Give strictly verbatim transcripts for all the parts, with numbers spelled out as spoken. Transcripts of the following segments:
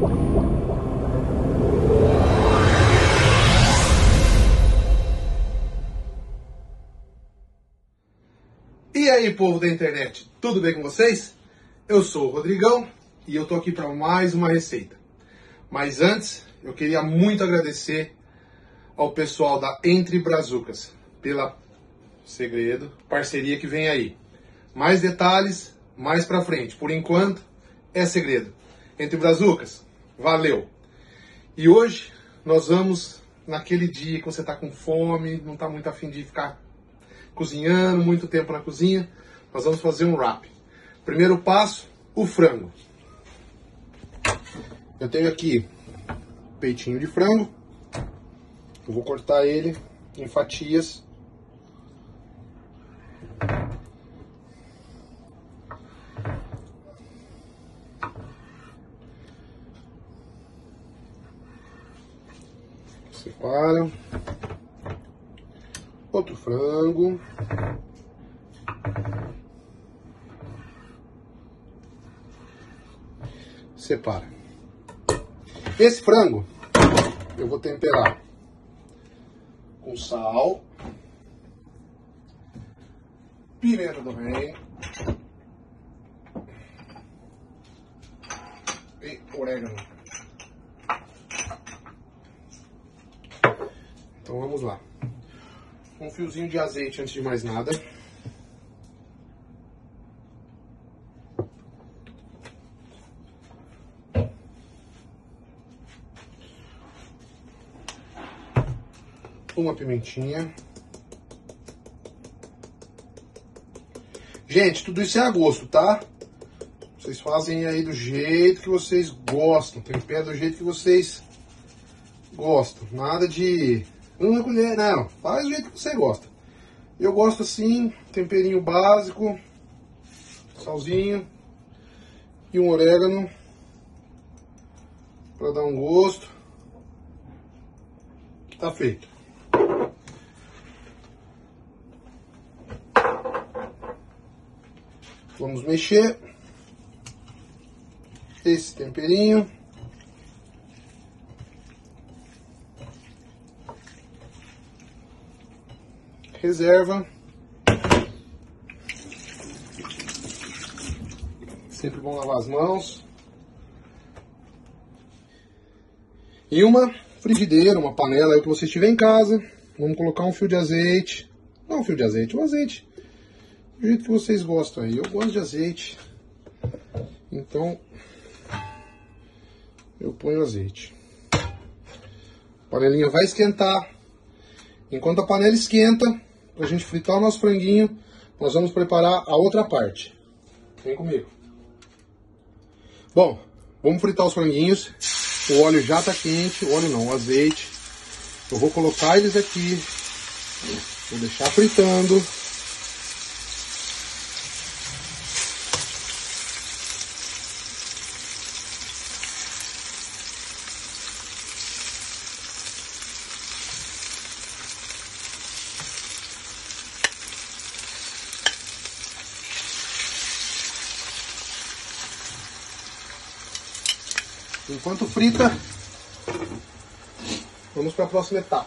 E aí, povo da internet, tudo bem com vocês? Eu sou o Rodrigão e eu tô aqui para mais uma receita. Mas antes, eu queria muito agradecer ao pessoal da Entre Brazucas pela segredo, parceria que vem aí. Mais detalhes mais pra frente. Por enquanto, é segredo. Entre Brazucas, valeu! E hoje nós vamos naquele dia que você tá com fome, não tá muito afim de ficar cozinhando, muito tempo na cozinha, nós vamos fazer um wrap. Primeiro passo, o frango. Eu tenho aqui peitinho de frango. Eu vou cortar ele em fatias. Separa. Outro frango. Separa. Esse frango eu vou temperar com sal, pimenta do reino e orégano. Então vamos lá. Um fiozinho de azeite antes de mais nada. Uma pimentinha. Gente, tudo isso é a gosto, tá? Vocês fazem aí do jeito que vocês gostam. Tempera do jeito que vocês gostam. Nada de uma colher, não. Faz do jeito que você gosta. Eu gosto assim, temperinho básico, salzinho e um orégano para dar um gosto. Tá feito. Vamos mexer esse temperinho. Reserva. Sempre bom lavar as mãos. E uma frigideira, uma panela aí que você tiver em casa. Vamos colocar um fio de azeite. Não um fio de azeite, um azeite. Do jeito que vocês gostam aí. Eu gosto de azeite. Então, eu ponho azeite. A panelinha vai esquentar. Enquanto a panela esquenta, pra gente fritar o nosso franguinho, nós vamos preparar a outra parte. Vem comigo. Bom, vamos fritar os franguinhos. O óleo já tá quente. O óleo não, o azeite. Eu vou colocar eles aqui. Vou deixar fritando. Enquanto frita, vamos para a próxima etapa.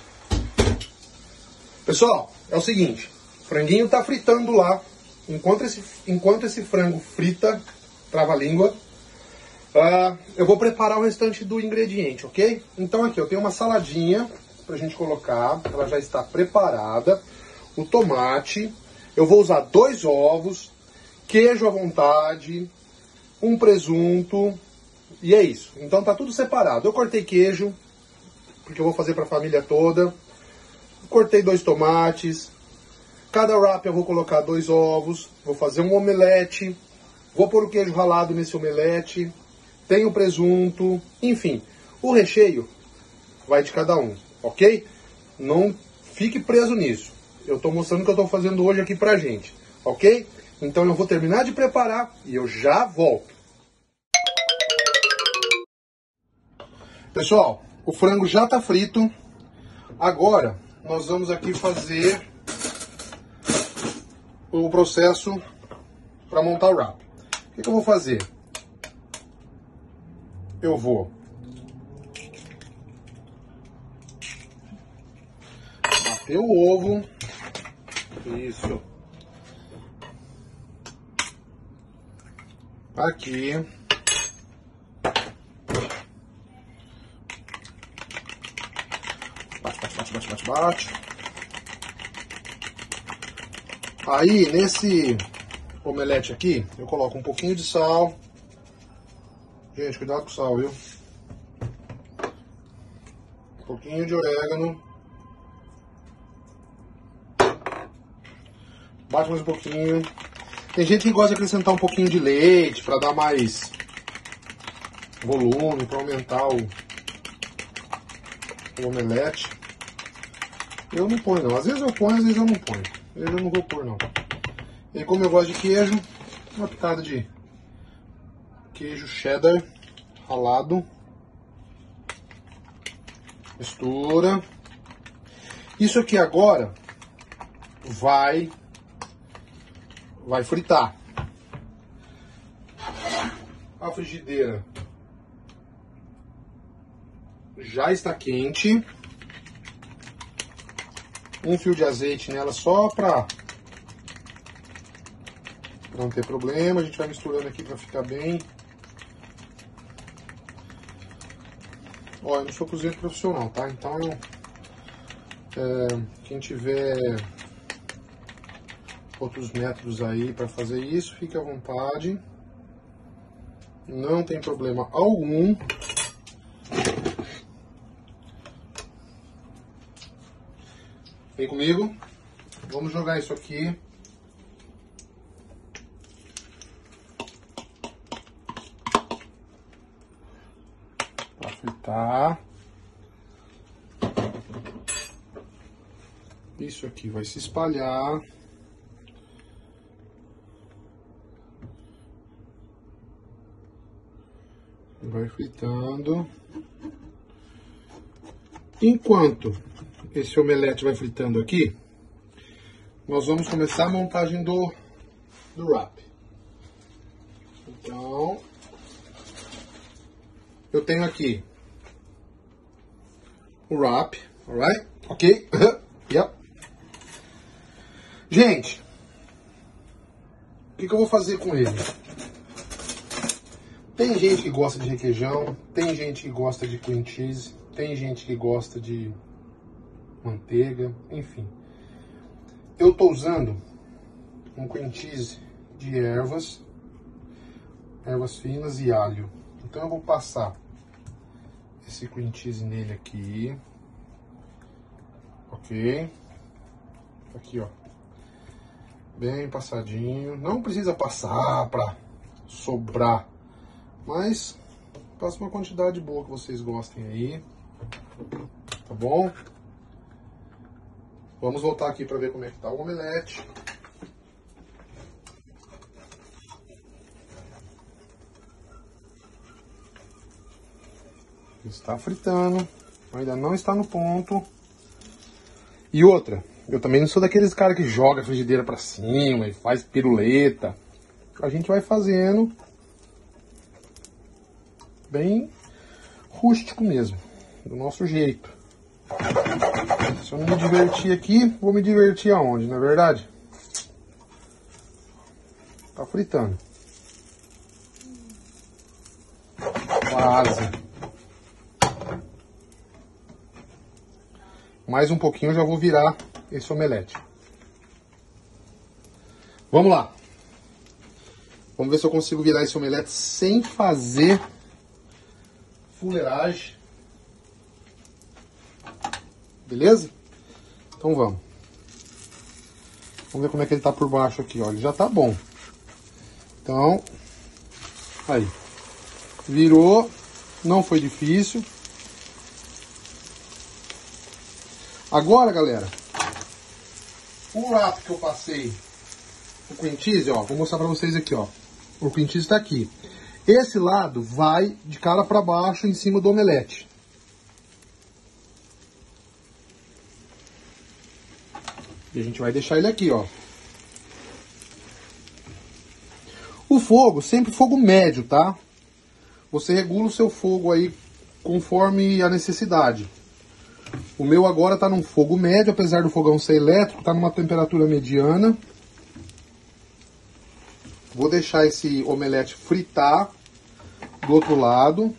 Pessoal, é o seguinte, o franguinho tá fritando lá. Enquanto esse, enquanto esse frango frita, trava a língua, uh, eu vou preparar o restante do ingrediente, ok? Então aqui eu tenho uma saladinha pra gente colocar, ela já está preparada. O tomate, eu vou usar dois ovos, queijo à vontade, um presunto. E é isso. Então tá tudo separado. Eu cortei queijo, porque eu vou fazer para a família toda. Cortei dois tomates. Cada wrap eu vou colocar dois ovos. Vou fazer um omelete. Vou pôr o queijo ralado nesse omelete. Tem o presunto. Enfim, o recheio vai de cada um, ok? Não fique preso nisso. Eu tô mostrando o que eu tô fazendo hoje aqui pra gente, ok? Então eu vou terminar de preparar e eu já volto. Pessoal, o frango já está frito. Agora, nós vamos aqui fazer o processo para montar o wrap. O que, que eu vou fazer? eu vou bater o ovo. Isso. Aqui. Bate, bate, bate, bate, bate, bate. Aí, nesse omelete aqui, eu coloco um pouquinho de sal. Gente, cuidado com o sal, viu? Um pouquinho de orégano. Bate mais um pouquinho. Tem gente que gosta de acrescentar um pouquinho de leite para dar mais volume, para aumentar o, o omelete. Eu não ponho não. Às vezes eu ponho, às vezes eu não ponho. Às vezes eu não vou pôr não. E como eu gosto de queijo, uma pitada de queijo cheddar ralado. Mistura. Isso aqui agora vai vai fritar. A frigideira já está quente. Um fio de azeite nela só para não ter problema. A gente vai misturando aqui para ficar bem. Ó, eu não sou cozinheiro profissional, tá? Então, é, quem tiver outros métodos aí para fazer isso, fique à vontade. Não tem problema algum. Vem comigo. Vamos jogar isso aqui. Para fritar. Isso aqui vai se espalhar. Vai fritando. Enquanto esse omelete vai fritando aqui, nós vamos começar a montagem do, do wrap. Então, eu tenho aqui o wrap, alright? Ok? Yep. Gente, o que, que eu vou fazer com ele? Tem gente que gosta de requeijão, tem gente que gosta de cream cheese, tem gente que gosta de manteiga, enfim. Eu estou usando um cream cheese de ervas, ervas finas e alho. Então eu vou passar esse cream cheese nele aqui. Ok. Aqui, ó. Bem passadinho. Não precisa passar para sobrar. Mas passa uma quantidade boa que vocês gostem aí. Tá bom? Vamos voltar aqui para ver como é que tá o omelete. Está fritando. Ainda não está no ponto. E outra, eu também não sou daqueles caras que joga a frigideira para cima e faz piruleta. A gente vai fazendo bem rústico mesmo, do nosso jeito. Se eu não me divertir aqui, vou me divertir aonde, não é verdade? Tá fritando. Quase. Mais um pouquinho eu já vou virar esse omelete. Vamos lá. Vamos ver se eu consigo virar esse omelete sem fazer fuleiragem. Beleza? Então vamos. Vamos ver como é que ele tá por baixo aqui, ó. Ele já tá bom. Então, aí. Virou. Não foi difícil. Agora, galera, o wrap que eu passei, o cream cheese, ó, vou mostrar pra vocês aqui, ó. O cream cheese tá aqui. Esse lado vai de cara pra baixo em cima do omelete. E a gente vai deixar ele aqui, ó. O fogo, sempre fogo médio, tá? você regula o seu fogo aí conforme a necessidade. O meu agora está num fogo médio, apesar do fogão ser elétrico, está numa temperatura mediana. Vou deixar esse omelete fritar do outro lado.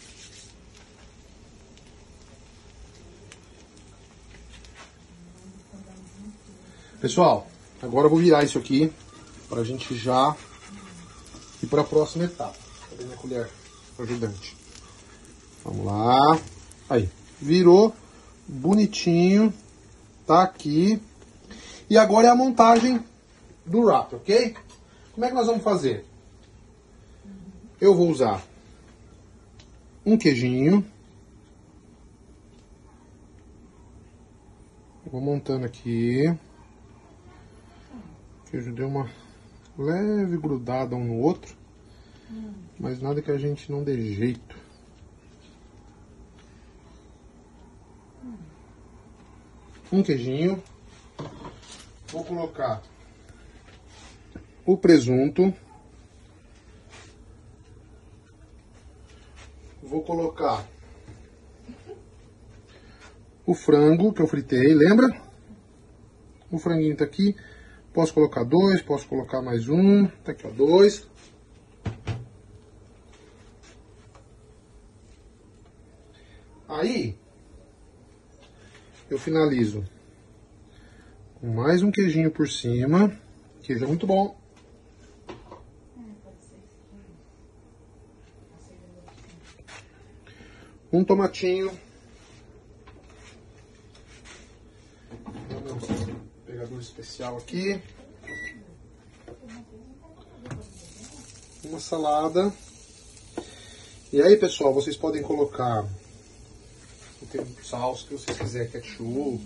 Pessoal, agora eu vou virar isso aqui para a gente já ir para a próxima etapa. Cadê minha colher ajudante? Vamos lá. Aí, virou bonitinho. Tá aqui. E agora é a montagem do wrap, ok? Como é que nós vamos fazer? Eu vou usar um queijinho. Vou montando aqui. O queijo deu uma leve grudada um no outro. Mas nada que a gente não dê jeito. Um queijinho. Vou colocar o presunto. Vou colocar o frango que eu fritei, lembra? O franguinho tá aqui. Posso colocar dois, posso colocar mais um. Tá aqui, ó, dois. Aí, eu finalizo com mais um queijinho por cima. Queijo é muito bom. Um tomatinho. Um pegador especial aqui. Uma salada. E aí, pessoal, vocês podem colocar o salsa que vocês quiserem, ketchup,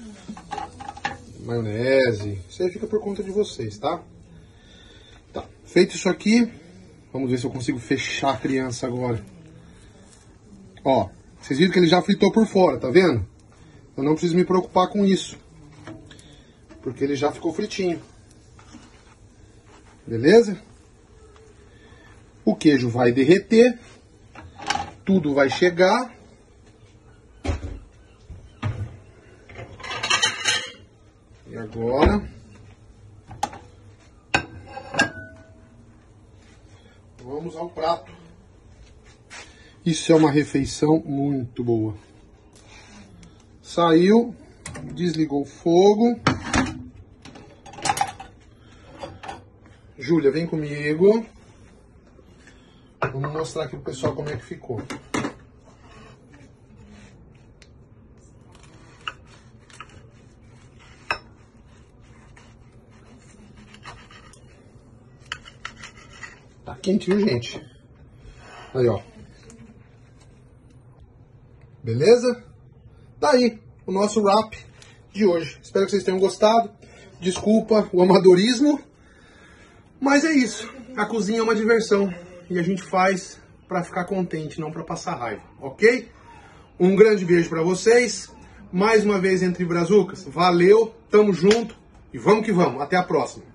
maionese. Isso aí fica por conta de vocês, tá? Tá. Feito isso aqui, vamos ver se eu consigo fechar a criança agora. Ó, vocês viram que ele já fritou por fora, tá vendo? Eu não preciso me preocupar com isso, porque ele já ficou fritinho. Beleza? O queijo vai derreter, tudo vai chegar. E agora, vamos ao prato. Isso é uma refeição muito boa. Saiu, desligou o fogo. Júlia, vem comigo. Vamos mostrar aqui pro pessoal como é que ficou. Tá quente, viu, gente? Aí, ó. Beleza? Tá aí o nosso wrap de hoje. Espero que vocês tenham gostado. Desculpa o amadorismo. Mas é isso. A cozinha é uma diversão. E a gente faz pra ficar contente, não pra passar raiva. Ok? Um grande beijo pra vocês. Mais uma vez entre brazucas. Valeu, tamo junto. E vamos que vamos. Até a próxima.